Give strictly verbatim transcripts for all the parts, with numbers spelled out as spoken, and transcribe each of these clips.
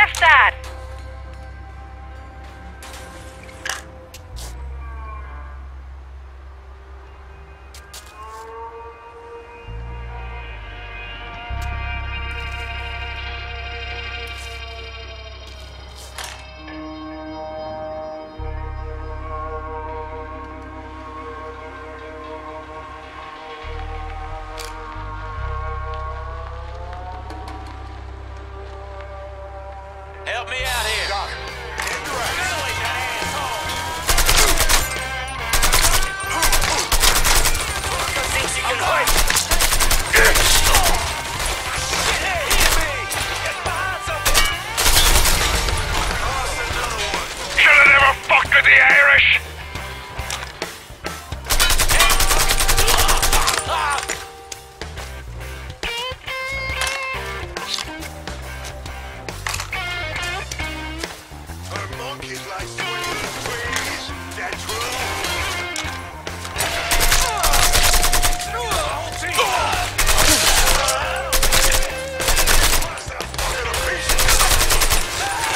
left side. Help me out here. Got it. Really, that asshole. Fucker thinks he can hide. Get me! Get behind something! Lost another one. Should've never fucked with the Irish! Her monkeys like swinging trees. That true? What's that fucking a piece of-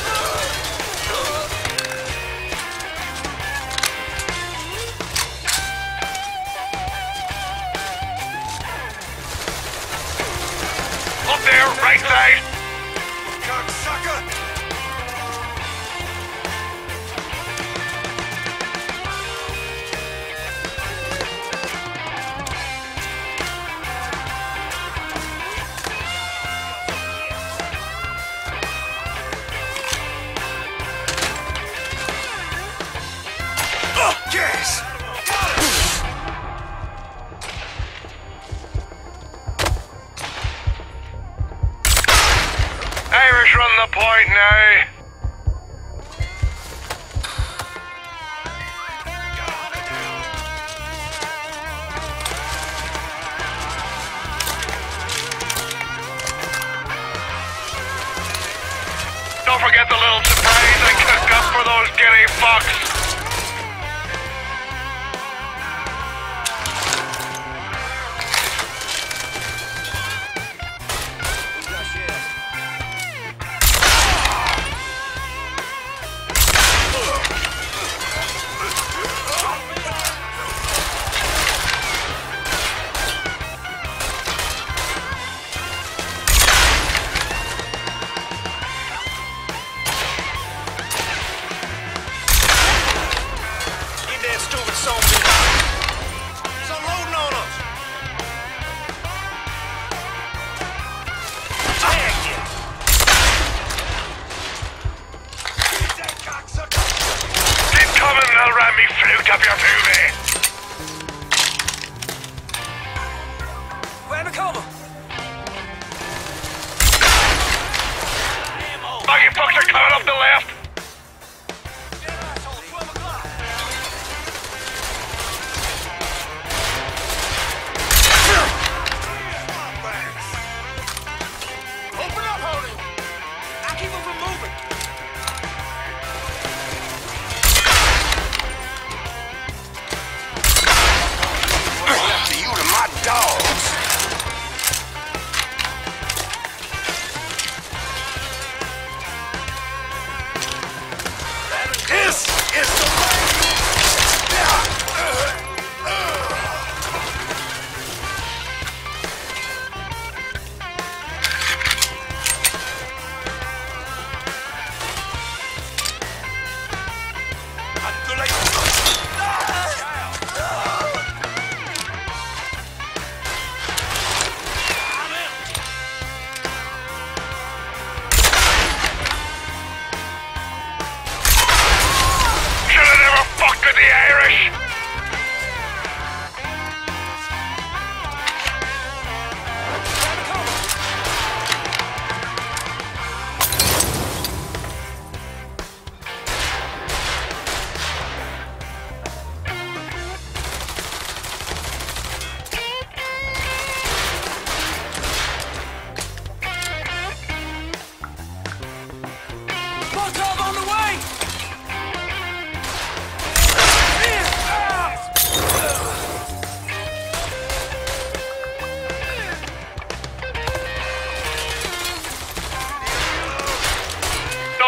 Up there, right side! Cocksucker! Oh, gas! Irish run the point now! Don't forget the little surprise I cooked up for those guinea fucks!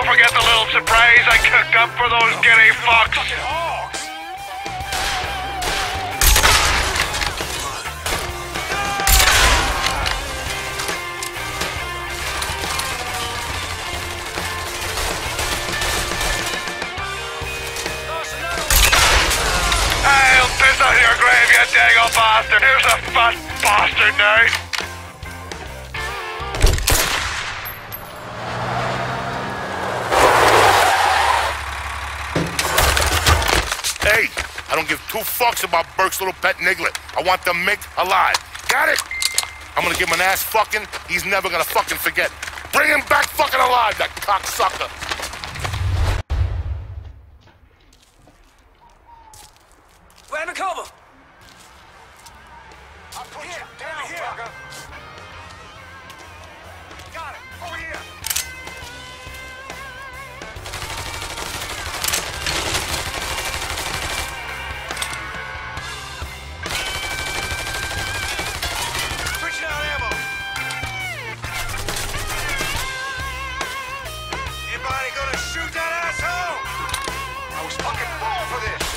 don't forget the little surprise I cooked up for those giddy fucks. Fucking hogs! I'll piss on your grave, you dago bastard. Here's a fat bastard now. Hey, I don't give two fucks about Burke's little pet Niglet. I want the Mick alive. Got it? I'm gonna give him an ass fucking he's never gonna fucking forget. Bring him back fucking alive, that cocksucker. Grab a cover! I'll put you down, here. Got it. Over here. Switching out ammo. Anybody gonna shoot that asshole? I was fucking born for this.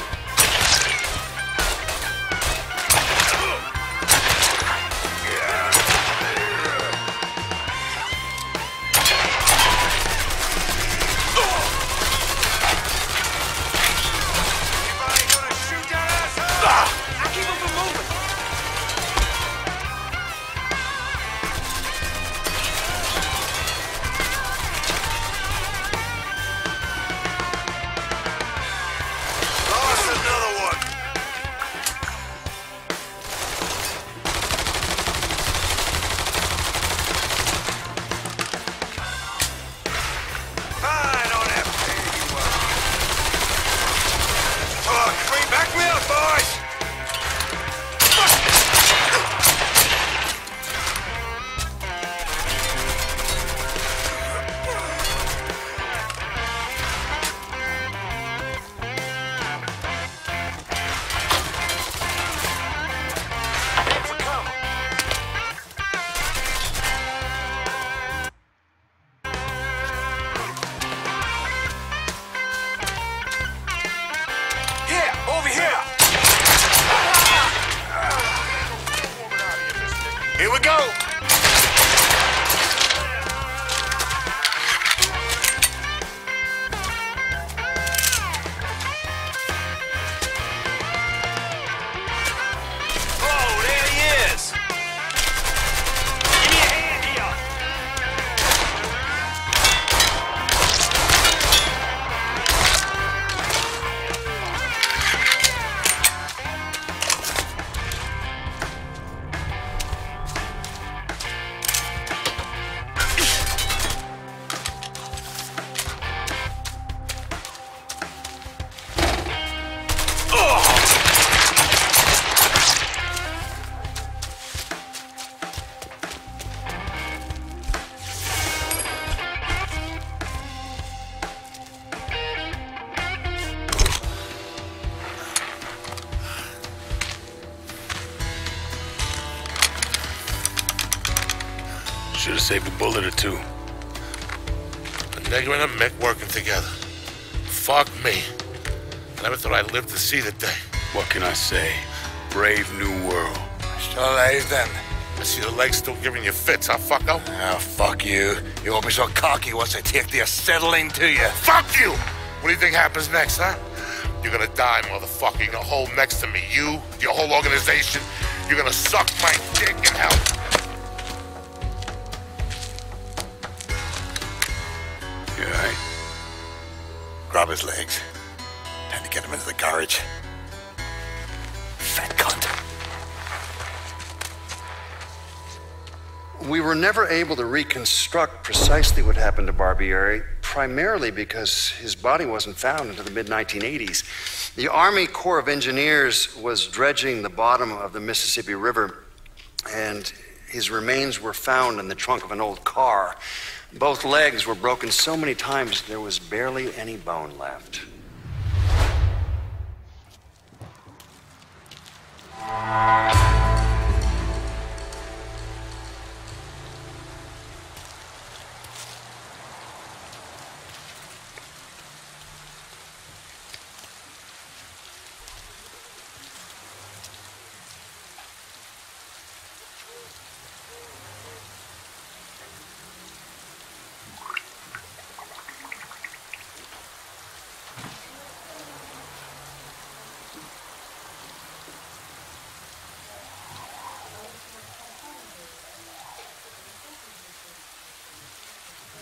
Here we go. Oh, there he is! Give me a hand here! Should've saved a bullet or two. A nigger and a Mick working together. Fuck me. I never thought I'd live to see the day. What can I say? Brave new world. Still alive then? I see the legs still giving you fits, huh, fucko? Oh, fuck you. You won't be so cocky once I take the acetylene to you. Fuck you! What do you think happens next, huh? You're gonna die, motherfucker. You're gonna hold next to me. You, your whole organization. You're gonna suck my dick in hell. You alright? Grab his legs. Time to get him into the garage. Fat cunt. We were never able to reconstruct precisely what happened to Barbieri, primarily because his body wasn't found until the mid nineteen eighties. The Army Corps of Engineers was dredging the bottom of the Mississippi River, and his remains were found in the trunk of an old car. Both legs were broken so many times there was barely any bone left.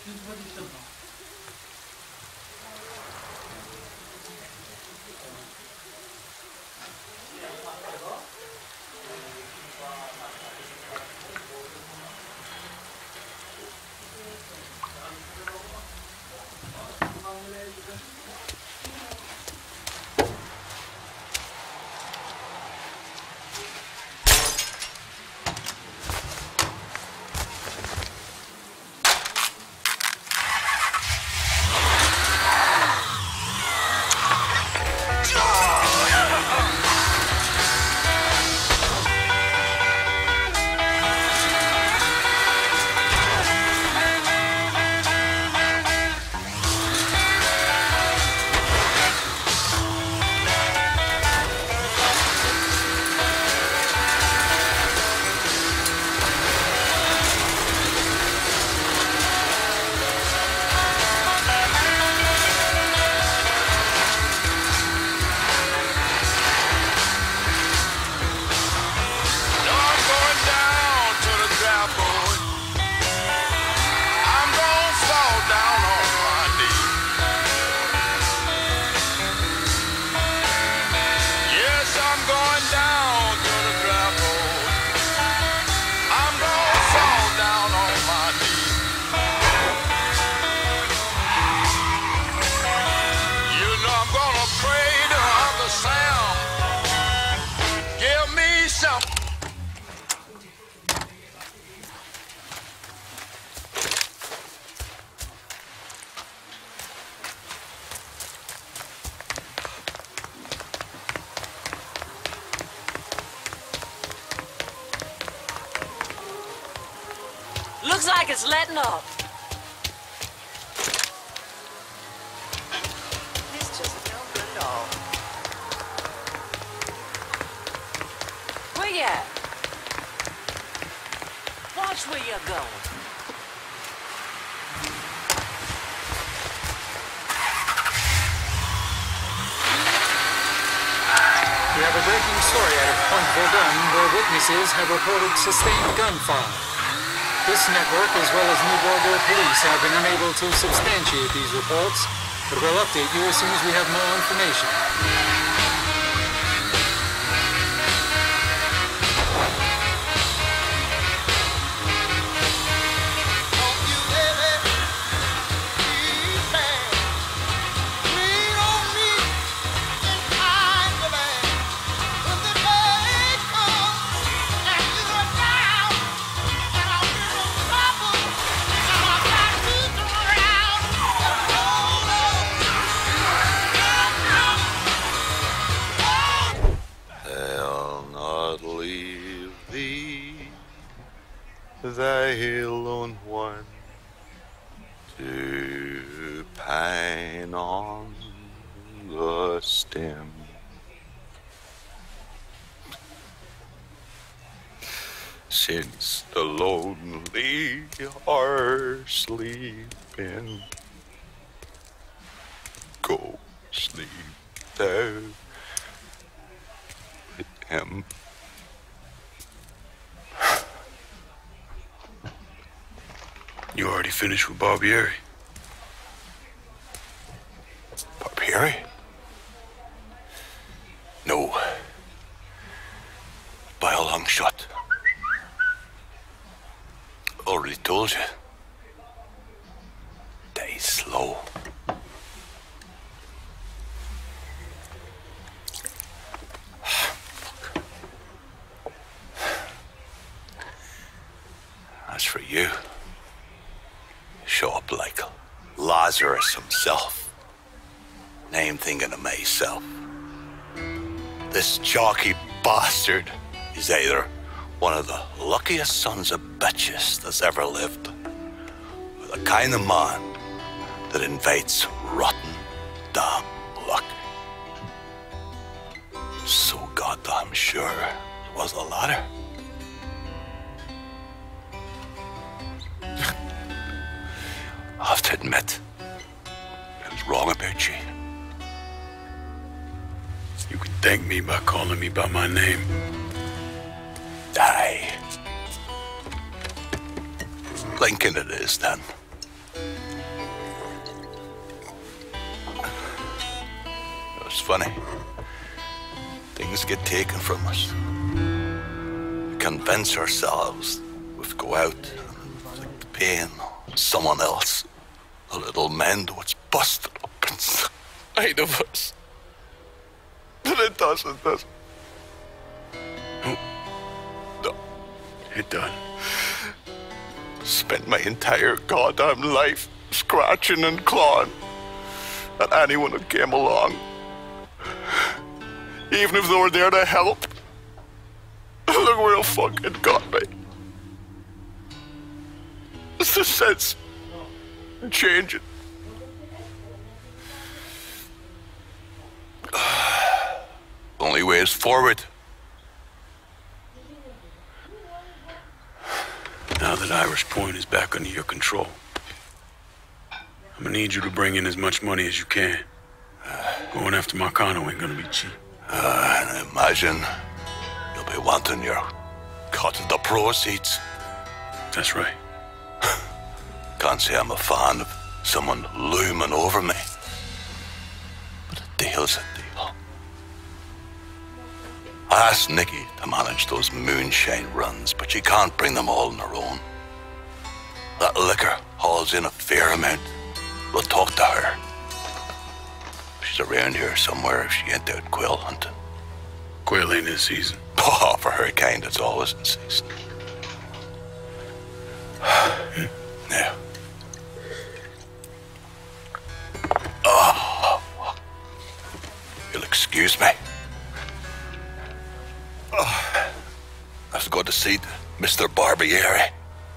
Looks like it's letting up. This just no good at all. Where you at? Watch where you're going. We have a breaking story out of Point Verdun where witnesses have reported sustained gunfire. This network, as well as New Bordeaux police, have been unable to substantiate these reports, but we'll update you as soon as we have more information. Thy lone one to pine on the stem. Since the lonely are sleeping, go sleep thou with him. You already finished with Barbieri? Barbieri? No. By a long shot. Already told you. Die slow. As for you, show up like Lazarus himself. Name thinking of myself. This jockey bastard is either one of the luckiest sons of bitches that's ever lived, or the kind of man that invites rotten damn luck. So goddamn sure it was the latter. I have to admit, I was wrong about you. You can thank me by calling me by my name. Die. Lincoln it is, then. It's funny. Things get taken from us. We convince ourselves we have to go out and inflict the pain on someone else. A little mend what's busted up inside of us. But it doesn't, does it? No. No. It done. Spent my entire goddamn life scratching and clawing at anyone who came along. Even if they were there to help. Look where it fucking got me. It's the sense changing. Only way is forward. Now that Irish Point is back under your control, I'm gonna need you to bring in as much money as you can. Going after Marcano ain't gonna be cheap. Uh, and I imagine you'll be wanting your cut of the proceeds. That's right. Can't say I'm a fan of someone looming over me. But a deal's a deal. I asked Nikki to manage those moonshine runs, but she can't bring them all on her own. That liquor hauls in a fair amount. We'll talk to her. She's around here somewhere if she ain't out quail hunting. Quail ain't in season. Oh, for her kind, it's always in season. Now. Oh. You'll excuse me. Oh. I have to go to see Mister Barbieri.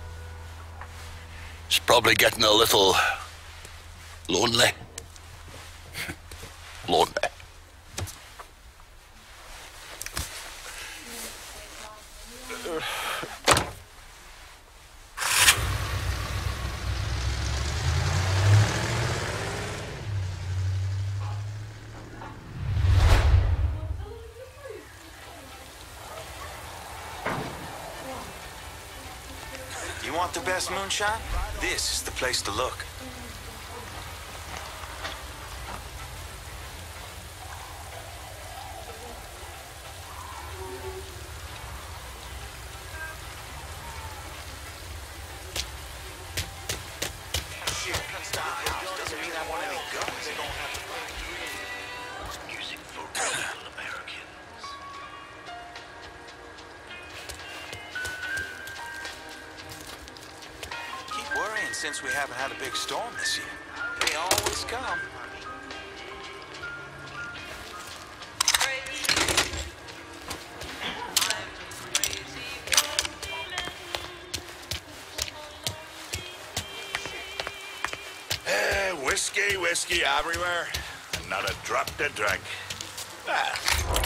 He's probably getting a little lonely. Lonely. You want the best moonshine? This is the place to look. Since we haven't had a big storm this year. They always come. Eh, whiskey, whiskey everywhere, and not a drop to drink. Ah.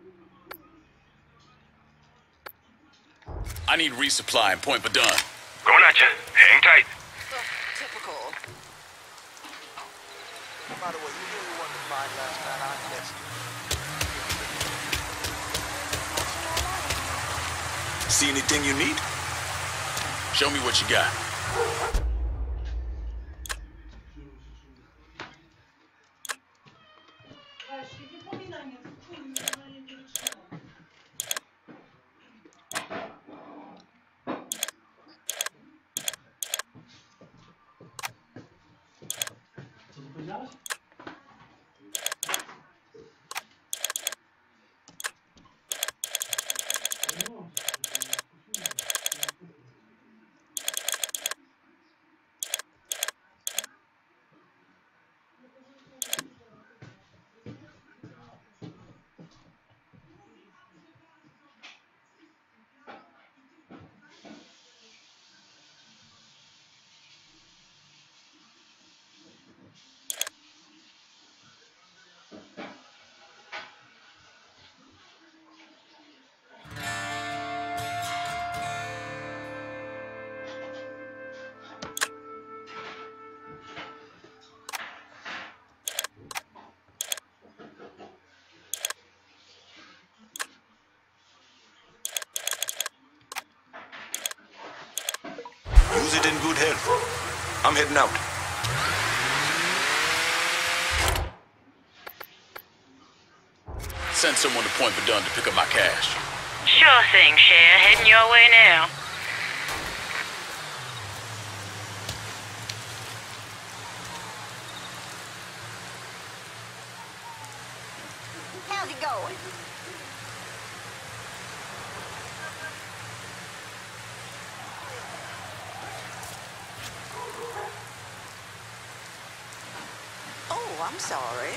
I need resupply and point for done. Going at you. Hang tight. Typical. By the way, you really wanted to find last night, I guess. See anything you need? Show me what you got. Use it in good health. I'm heading out. send someone to Point Verdun to pick up my cash. Sure thing, Cher. Heading your way now. How's it going? Oh, I'm sorry.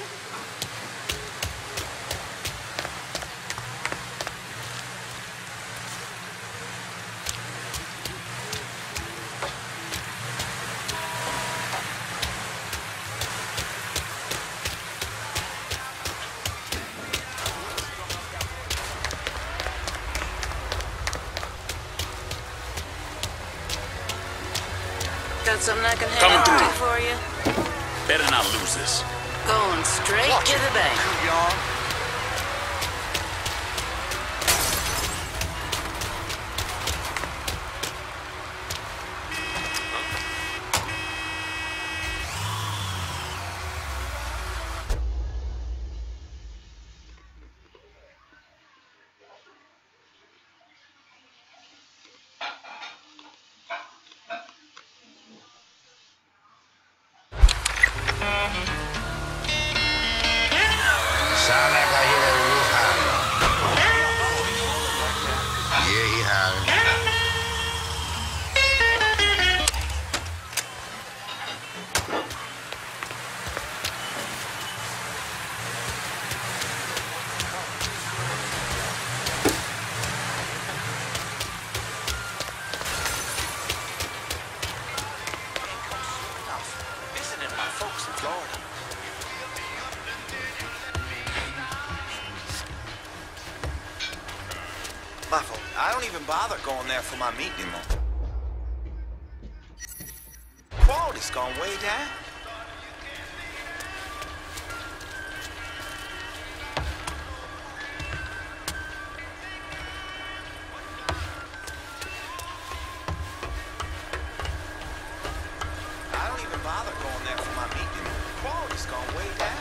Got something I can Coming handle through. for you? Better not lose this. Going straight Watch to it, the bank. Junkyard. Sound like I hear that wolf howling. Yeah, he howling. Visiting my folks in Florida. My fault. I don't even bother going there for my meat anymore. Quality's gone way down. I don't even bother going there for my meat anymore. Quality's gone way down.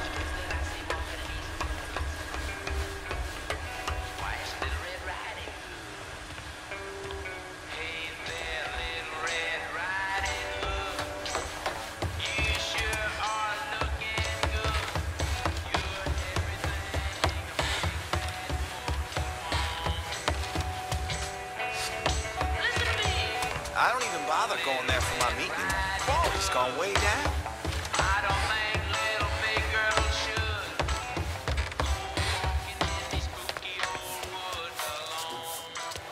I don't even bother going there for my meat anymore. Quality's gone way down. I don't think little big girls should. Walking in these spooky old woods alone.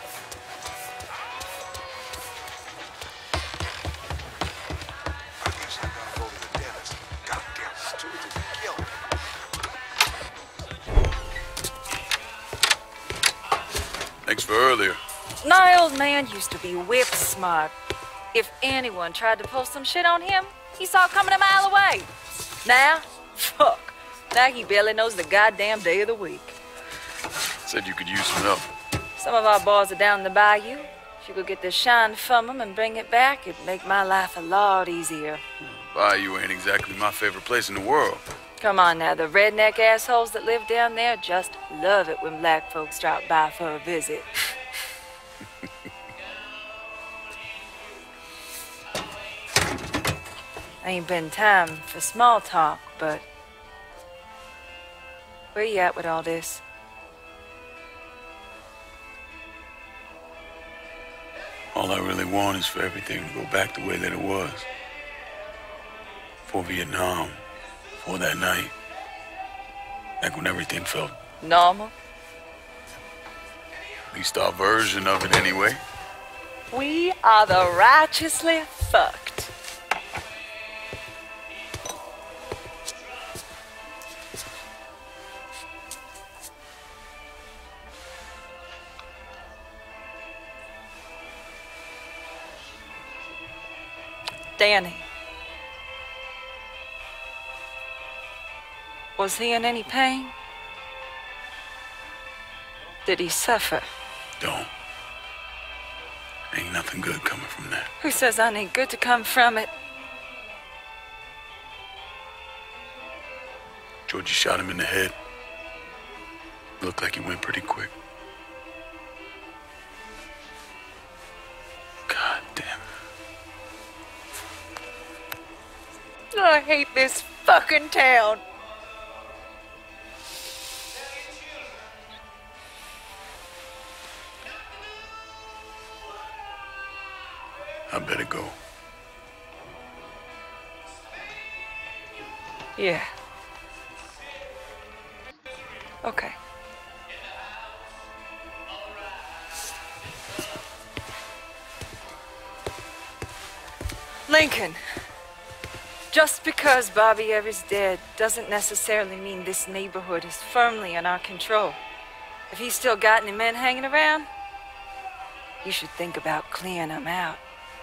I guess I gotta go to the dentist. Goddamn stupid to kill. Thanks for earlier. My old man used to be whip smart. If anyone tried to pull some shit on him, he saw it coming a mile away. Now, fuck. Now he barely knows the goddamn day of the week. Said you could use some help. Some of our boys are down in the bayou. If you could get the shine from them and bring it back, it'd make my life a lot easier. Bayou ain't exactly my favorite place in the world. Come on now, the redneck assholes that live down there just love it when black folks drop by for a visit. Ain't been time for small talk, but where you at with all this? All I really want is for everything to go back the way that it was. For Vietnam, for that night. Back when everything felt, Normal? at least our version of it anyway. We are the righteously fucked. Danny. Was he in any pain? Did he suffer? Don't. Ain't nothing good coming from that. Who says I need good to come from it? Georgie shot him in the head. Looked like he went pretty quick. God damn it. I hate this fucking town. I better go. Yeah. Okay. Lincoln. Just because Bobby Ever's dead doesn't necessarily mean this neighborhood is firmly in our control. If he's still got any men hanging around, you should think about clearing them out.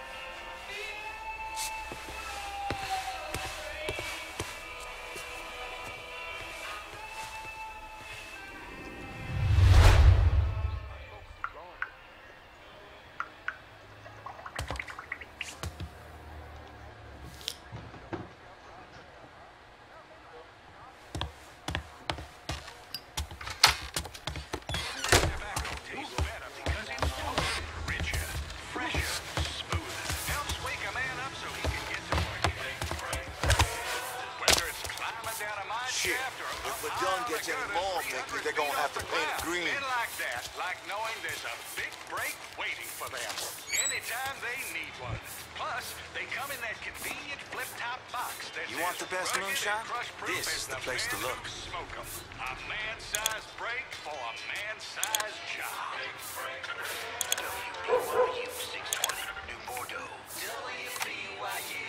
Shit, if we're done gets any more, Mickey, they're gonna have to paint it green. Like that, like knowing there's a big break waiting for them anytime they need one. Plus, they come in that convenient flip-top box. You want the best moonshine? This is the place to look. Smoke 'em. A man-sized break for a man-sized job. W B Y U six twenty, New Bordeaux. W B Y U.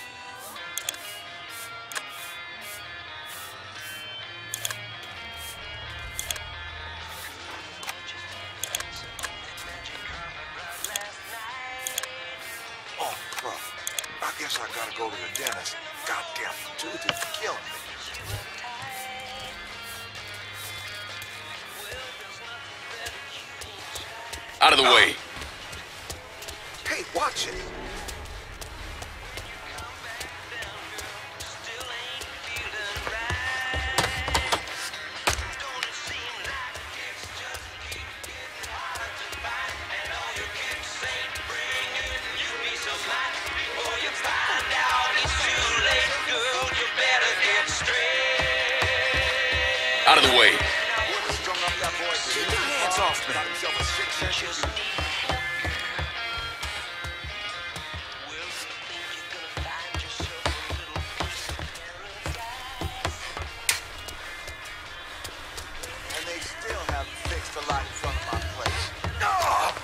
I guess I gotta go to the dentist. Goddamn tooth is killing me. Out of the oh. way. Hey, watch it. Out of the way. Keep your hands off me. And they still haven't fixed the light in front of my place. No!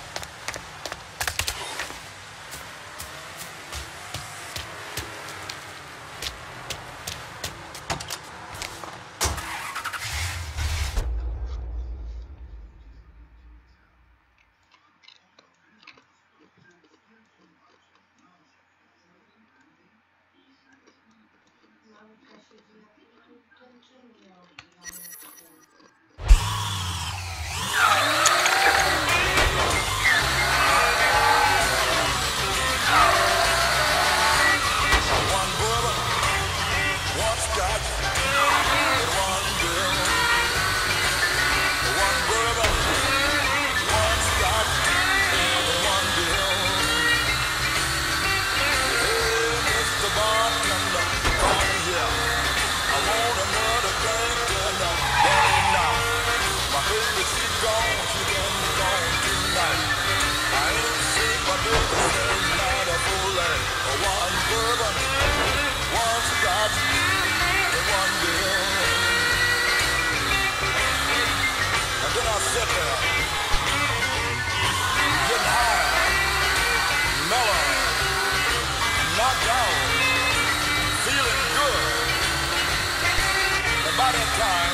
By that time,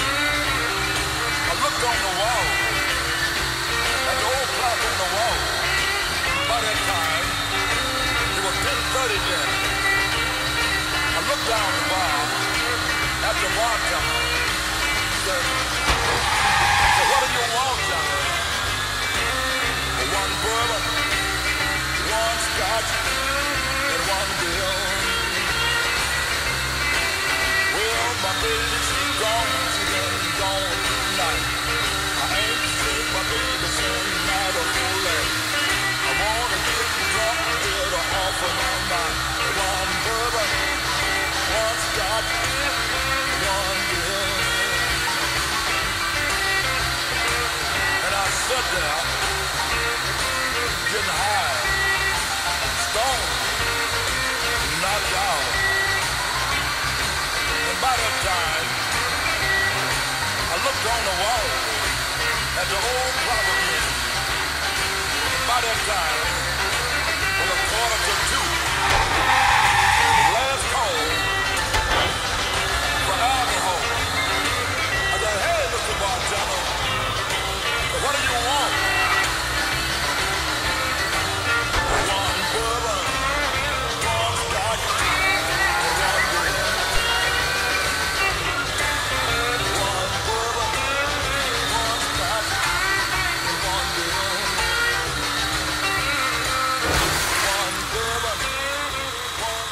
I looked on the wall, at the old clock on the wall. By that time, it was ten thirty then. I looked down the bar at the bartender. Said, said, what do you want, Johnny? One bourbon, one scotch, and one bill. Well, my baby, she's gone, she's been gone tonight. on the wall at the old clock again. By that time, was a quarter to two. The last call for alcohol. I said, hey, Mister Bartender, what do you want? One bourbon, one scotch, one beer. One bourbon, one scotch, one beer. One bourbon, one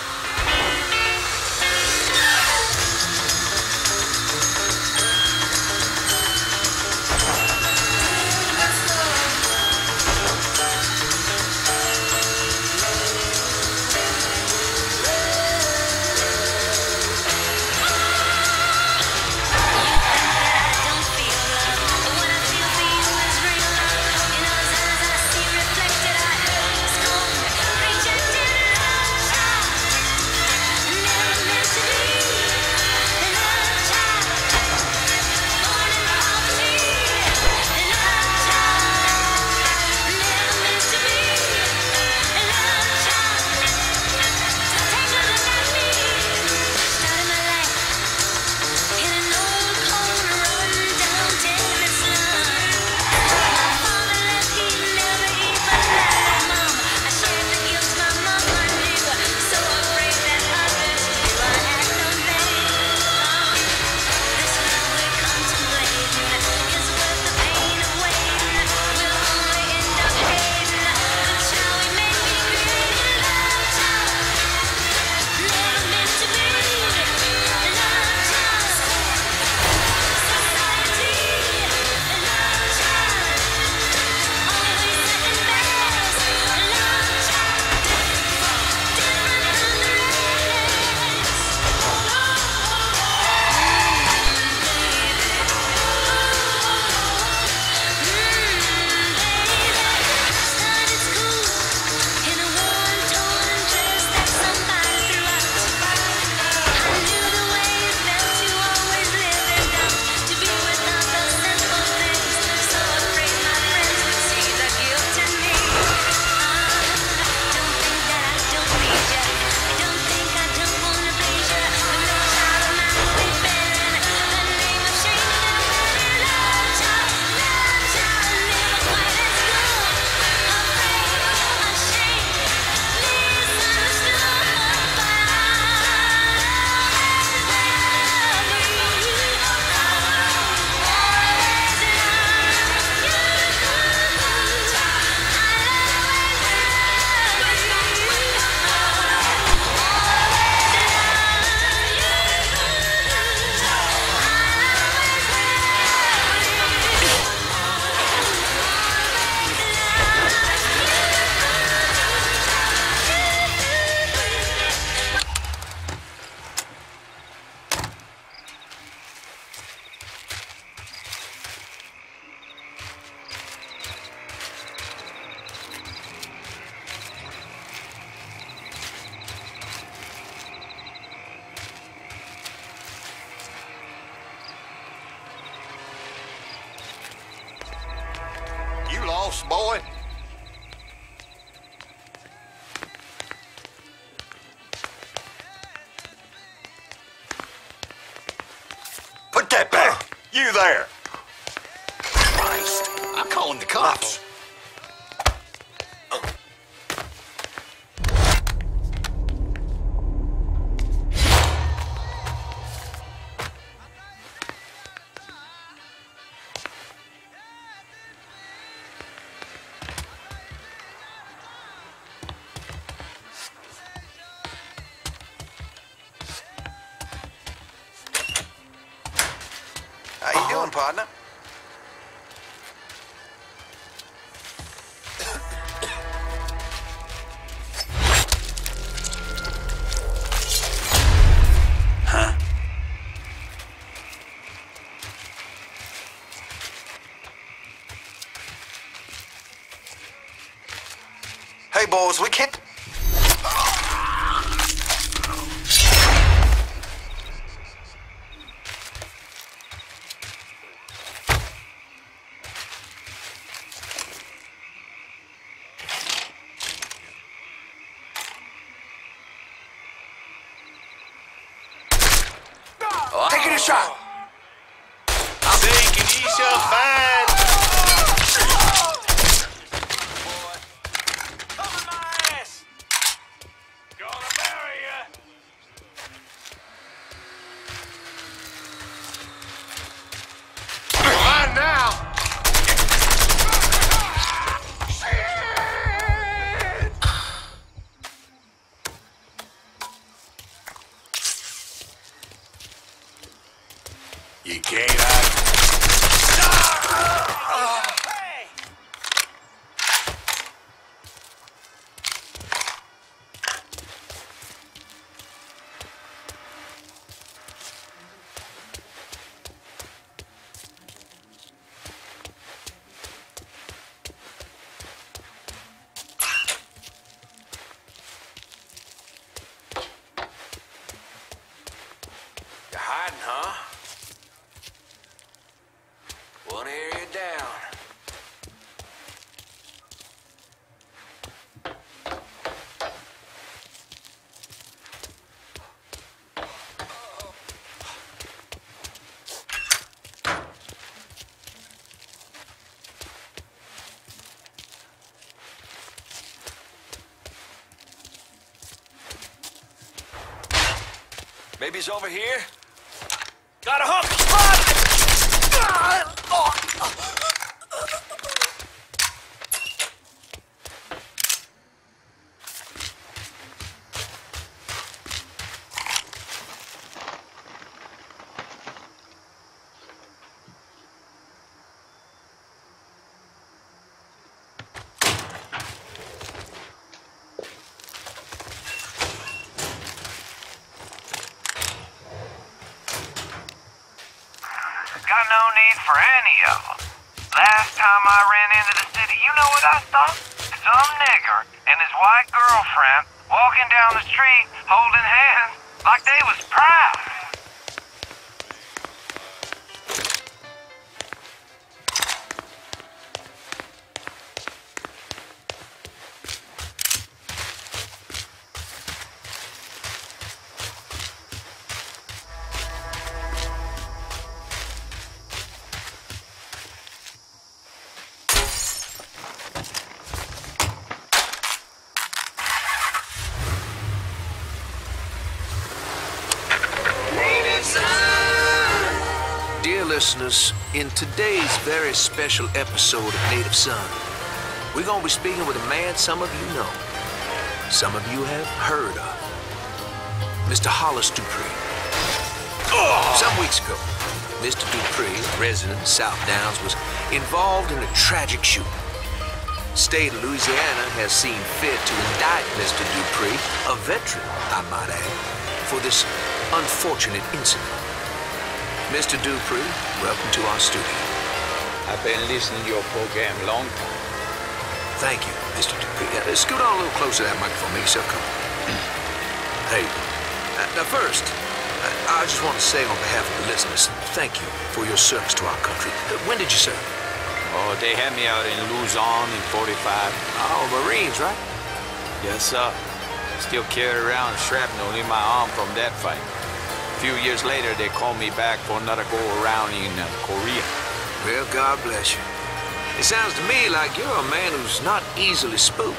lost, boy. Put that back. Uh, you there. Christ, I'm calling the cops. How you doing, partner? Huh? Hey, boys, we can't... shot. I'm thinking he shall find. Boy, cover my ass. Gonna bury ya. Fine now. You can't hide. You're hiding, huh? One area down. Maybe he's over here. Got a hook! Got no need for any of them. Last time I ran into the city, you know what I saw? Some nigger and his white girlfriend walking down the street holding hands like they was proud. Dear listeners, in today's very special episode of Native Son, we're going to be speaking with a man some of you know, some of you have heard of, Mister Hollis Dupree. Some weeks ago, Mister Dupree, a resident of South Downs, was involved in a tragic shooting. The state of Louisiana has seen fit to indict Mister Dupree, a veteran, I might add, for this unfortunate incident. Mister Dupree, welcome to our studio. I've been listening to your program a long time. Thank you, Mister Dupree. Uh, scoot on a little closer to that microphone. Make yourself comfortable. Hey, uh, now first, uh, I just want to say on behalf of the listeners, thank you for your service to our country. Uh, when did you serve? Oh, they had me out in Luzon in forty-five. Oh, Marines, right? Yes, sir. Still carry around shrapnel in my arm from that fight. A few years later, they called me back for another go-around in uh, Korea. Well, God bless you. It sounds to me like you're a man who's not easily spooked.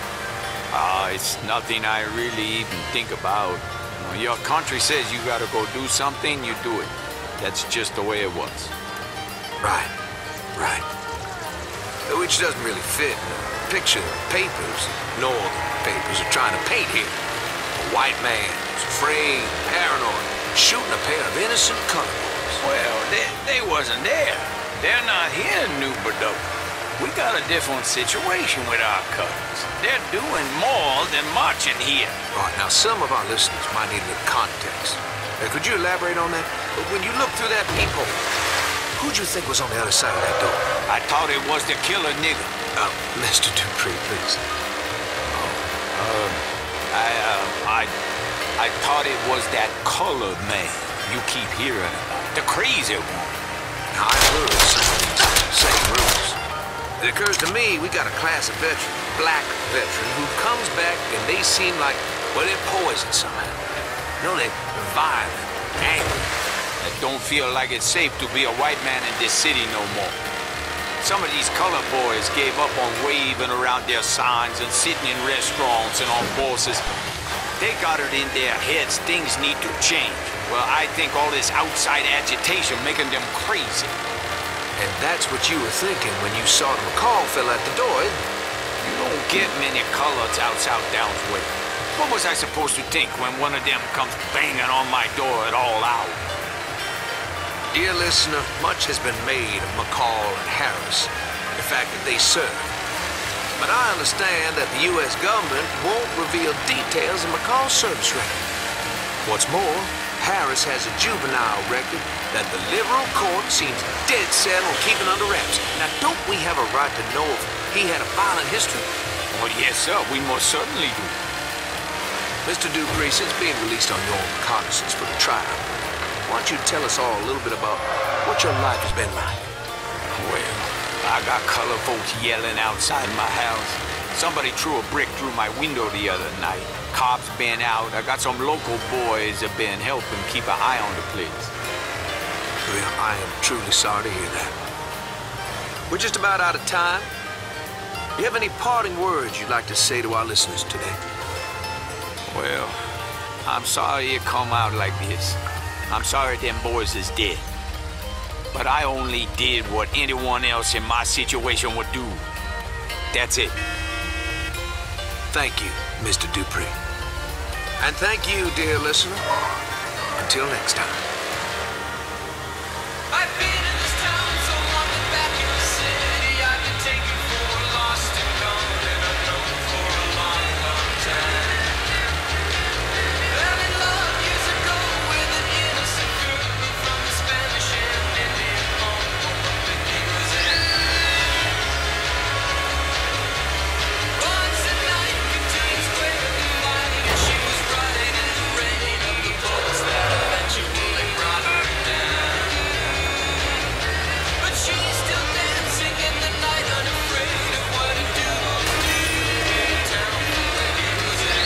Ah, uh, it's nothing I really even think about. You know, your country says you gotta go do something, you do it. That's just the way it was. Right, right. Which doesn't really fit the picture the papers, nor the papers are trying to paint here. A white man who's afraid, paranoid, shooting a pair of innocent colored boys. Well, they, they wasn't there. They're not here in New Bordeaux. We got a different situation with our colors. They're doing more than marching here. Right, now some of our listeners might need a little context. Uh, could you elaborate on that? When you looked through that peephole, who'd you think was on the other side of that door? I thought it was the killer nigger. Oh, Mister Dupree, please. Oh, um, I, uh, I, I thought it was that colored man you keep hearing about, the crazy one. Now, I've heard some of these same rumors. It occurs to me we got a class of veteran, black veteran, who comes back and they seem like, well, they're poisoned somehow. You know, they're violent, angry. that don't feel like it's safe to be a white man in this city no more. Some of these color boys gave up on waving around their signs and sitting in restaurants and on buses. They got it in their heads things need to change. Well, I think all this outside agitation making them crazy. And that's what you were thinking when you saw the McCall fell out the door, isn't it? You don't get many coloreds out South Downs way. What was I supposed to think when one of them comes banging on my door at all hours? Dear listener, much has been made of McCall and Harris, the fact that they served. But I understand that the U S government won't reveal details of McCall's service record. What's more, Harris has a juvenile record that the liberal court seems dead set on keeping under wraps. Now, don't we have a right to know if he had a violent history? Well, yes, sir. We most certainly do. Mister Dupree, since being released on your own recognizance for the trial, why don't you tell us all a little bit about what your life has been like? Well, I got color folks yelling outside my house. Somebody threw a brick through my window the other night. Cops been out. I got some local boys that been helping keep an eye on the place. Well, I am truly sorry to hear that. We're just about out of time. Do you have any parting words you'd like to say to our listeners today? Well, I'm sorry it come out like this. I'm sorry them boys is dead. But I only did what anyone else in my situation would do. That's it. Thank you, Mister Dupree. And thank you, dear listener. Until next time. I've been in this town so long that back in the city I've been taken for lost and gone, and I've known for a long, long time. Fell in love years ago with an innocent girl from the Spanish and Indian home that he was in. Once a night between square and white, and she was riding in the rain of the bullets that eventually brought her down. She's still dancing in the night, unafraid of what it do in town where he was in.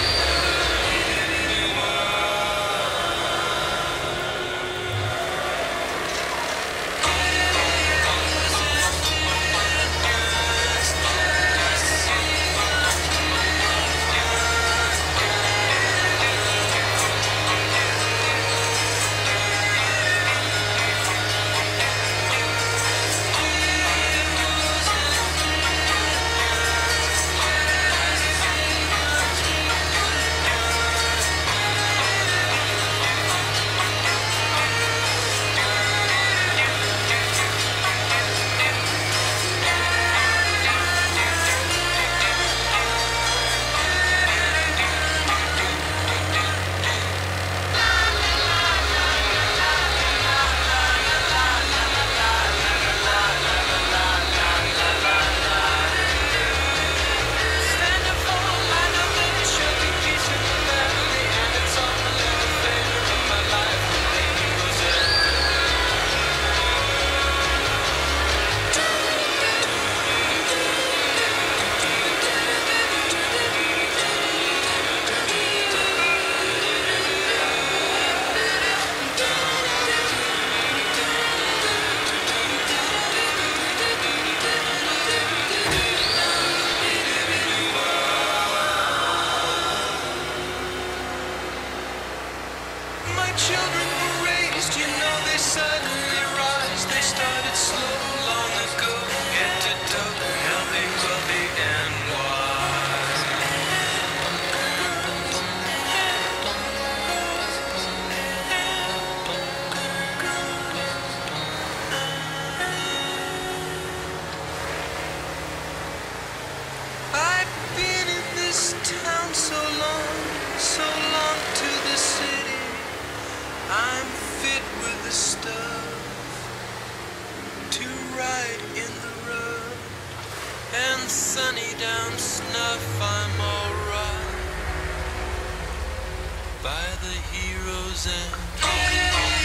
Children were raised, you know they suddenly rise. They started slow long ago. Get to talk, healthy, wealthy, and wise. I've been in this town so long, so long to the city. I'm fit with the stuff to ride in the road, and sunny down snuff I'm alright by the hero's end.